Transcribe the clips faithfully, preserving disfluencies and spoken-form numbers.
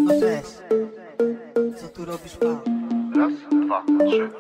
Co to jest? Co tu robisz, pan? Raz, dwa, trzy.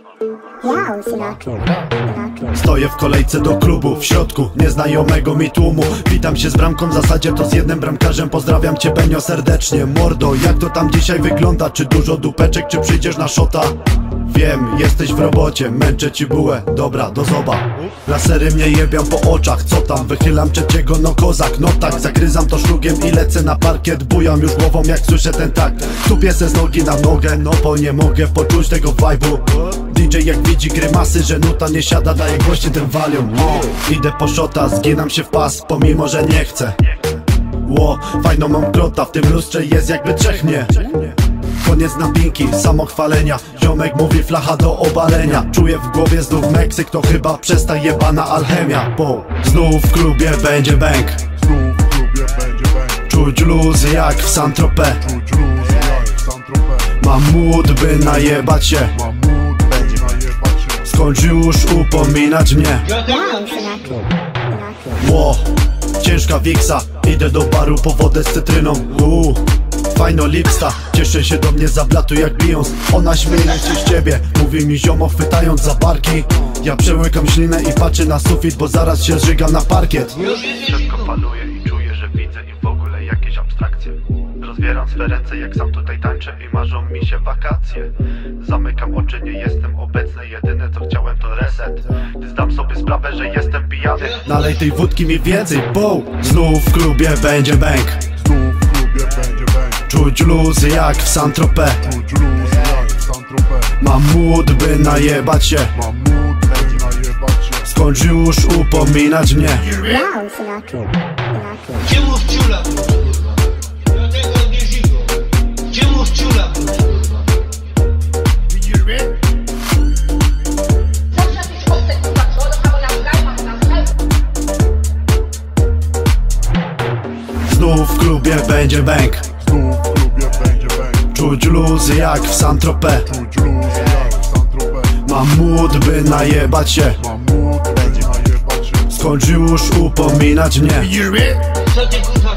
Stoję w kolejce do klubu, w środku nieznajomego mi tłumu. Witam się z bramką, w zasadzie to z jednym bramkarzem. Pozdrawiam cię, Benio, serdecznie. Mordo, jak to tam dzisiaj wygląda? Czy dużo dupeczek, czy przyjdziesz na szota? Wiem, jesteś w robocie, męczę ci bułę. Dobra, do zoba. Lasery mnie jebią po oczach, co tam? Wychylam trzeciego, no kozak, no tak. Zagryzam to szlugiem i lecę na parkiet. Bujam już głową, jak słyszę ten takt. Tupię se z nogi na nogę, no bo nie mogę poczuć tego vibe'u. D J jak widzi grymasy, że nuta nie siada, daje głośniej ten valium. Idę po szota, zginam się w pas, pomimo że nie chcę. Ło, fajną mam grota, w tym lustrze jest jakby trzech mnie. Koniec napinki, samochwalenia. Ziomek mówi flacha do obalenia. Czuję w głowie znów Meksyk, to chyba przez ta jebana alchemia. Bo znów w klubie będzie bang. Znów w klubie będzie bang. Czuć luz jak w Saint-Tropez. Czuć luz jak w Saint-Tropez. Mam mód by najebać się. Mam mód, będzie najebać się. Skończ już upominać mnie. Ło, ciężka wiksa. Idę do baru po wodę z cytryną. Uuu, fajno lipsta. Cieszę się, do mnie zablatu jak Beyoncé. Ona śmieje się z ciebie, mówi mi ziomo, chwytając za barki. Ja przełykam ślinę i patrzę na sufit, bo zaraz się zżygam na parkiet. Wszystko faluje i czuję, że widzę i w ogóle jakieś abstrakcje. Rozbieram swe ręce, jak sam tutaj tańczę i marzą mi się wakacje. Zamykam oczy, nie jestem obecny, jedyne co chciałem to reset. Gdy zdam sobie sprawę, że jestem pijany. Nalej tej wódki mi więcej, bo znów w klubie będzie bang. Znów w klubie będzie bang. Czuć luz jak w Saint-Tropez. Czuć luz jak w Saint-Tropez. Mam mód by najebać się. Mam mód, będzie najebać się. Skończ już upominać mnie. Czemu wciula, kurwa? Do tego nie żyją. Czemu wciula, kurwa? Widzisz mnie? Znów w klubie będzie bang. Znów w klubie będzie bang. Czuć luz jak w Saint-Tropez. Czuć luz jak w Saint-Tropez. Mam mód by najebać się. Mam mód, będzie najebać się. Skończ już upominać mnie. Widzisz mnie? Co ty kurwa